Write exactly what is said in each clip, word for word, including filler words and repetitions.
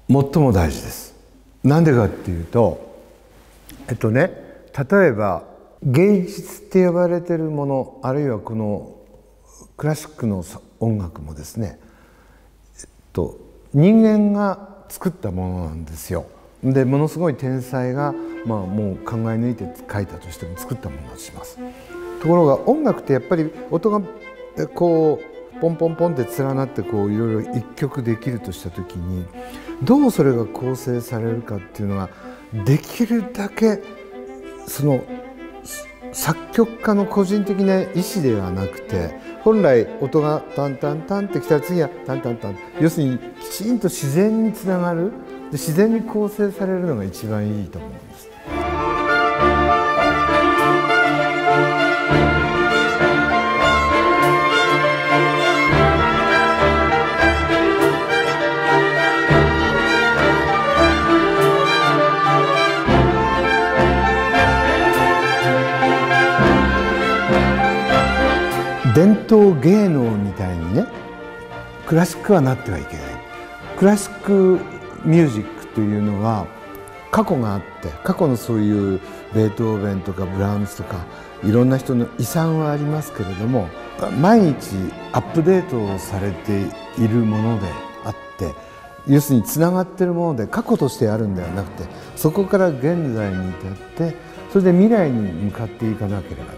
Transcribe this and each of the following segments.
最も大事です。なんでかっていうと、えっとね例えば芸術って呼ばれてるもの、あるいはこのクラシックの音楽もですね、えっと、人間が作ったものなんですよ。でものすごい天才が、まあ、もう考え抜いて書いたとしても作ったものとします。ところが音楽ってやっぱり音がこうポンポンポンって連なってこういろいろ一曲できるとした時に、どうそれが構成されるかっていうのができるだけその作曲家の個人的な意思ではなくて、本来音がタンタンタンってきたら次はタンタンタン、要するにきちんと自然につながる、で自然に構成されるのが一番いいと思うんです。伝統芸能みたいにね、クラシックはなってはいけない。クラシックミュージックというのは過去があって、過去のそういうベートーベンとかブラームスとかいろんな人の遺産はありますけれども、毎日アップデートされているものであって、要するにつながっているもので過去としてあるんではなくて、そこから現在に至ってそれで未来に向かっていかなければならない。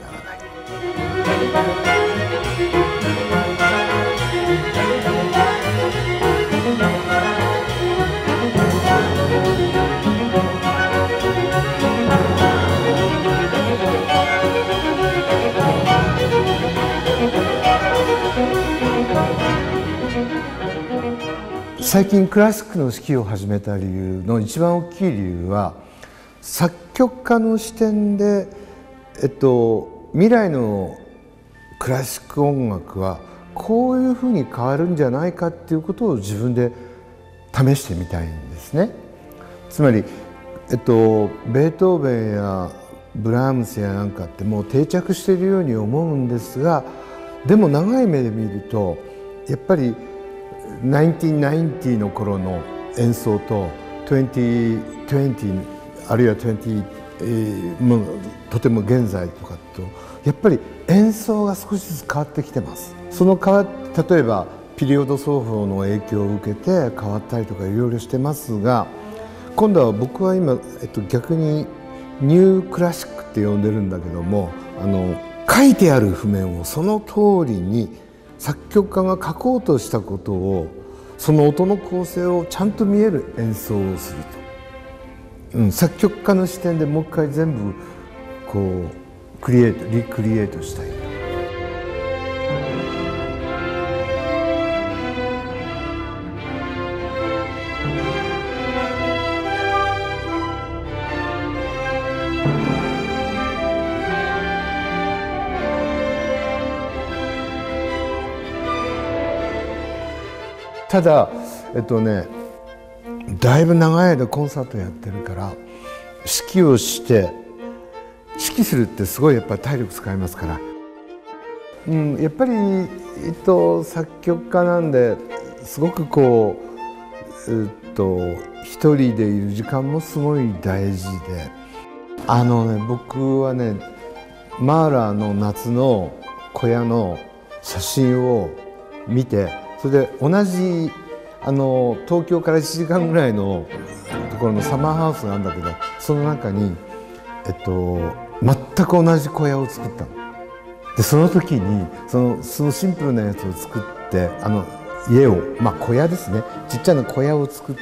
最近クラシックの指揮を始めた理由の一番大きい理由は、作曲家の視点で、えっと、未来のクラシック音楽はこういうふうに変わるんじゃないかっていうことを自分で試してみたいんですね。つまり、えっと、ベートーベンやブラームスやなんかってもう定着しているように思うんですが、でも長い目で見るとやっぱりせんきゅうひゃくきゅうじゅうの頃の演奏とにせんにじゅうあるいはにじゅう、えー、もうとても現在とかとやっぱり演奏が少しずつ変わってきてます。その変わ例えばピリオド奏法の影響を受けて変わったりとかいろいろしてますが、今度は僕は今、えっと、逆にニュークラシックって呼んでるんだけども、あの書いてある譜面をその通りに作曲家が書こうとしたことを、その音の構成をちゃんと見える演奏をすると、うん、作曲家の視点でもう一回全部こうクリエイトリクリエイトしたい。ただえっとねだいぶ長い間コンサートやってるから、指揮をして指揮するってすごいやっぱり体力使いますから、うん、やっぱり、えっと、作曲家なんですごくこう、えっと、一人でいる時間もすごい大事で、あのね僕はねマーラーの夏の小屋の写真を見て、それで同じあの東京からいちじかんぐらいのところのサマーハウスがあるんだけど、その中に、えっと、全く同じ小屋を作ったの。でその時にそのそのシンプルなやつを作って、あの家を、まあ小屋ですね、ちっちゃな小屋を作って、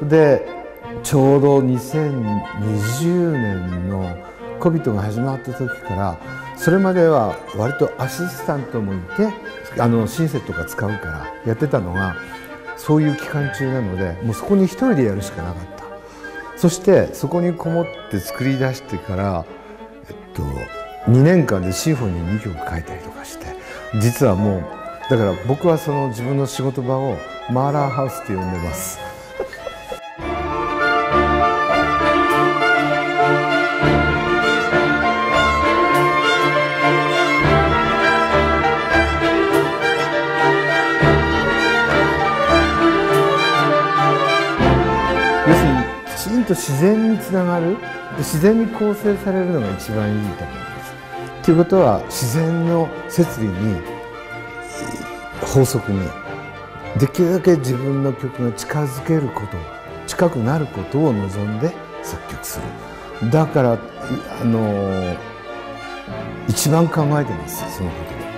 でちょうどにせんにじゅうねんのコビットが始まった時から、それまでは割とアシスタントもいて、あのシンセットが使うからやってたのが、そういう期間中なのでもうそこに一人でやるしかなかった。そしてそこにこもって作り出してから、えっと、にねんかんでシンフォニーにきょく書いたりとかして、実はもうだから僕はその自分の仕事場をマーラーハウスって呼んでます。 んと自然につながる、自然に構成されるのが一番いいと思うんです。ということは自然の摂理に法則にできるだけ自分の曲が近づけること、近くなることを望んで作曲する。だからあの一番考えてます、そのことを。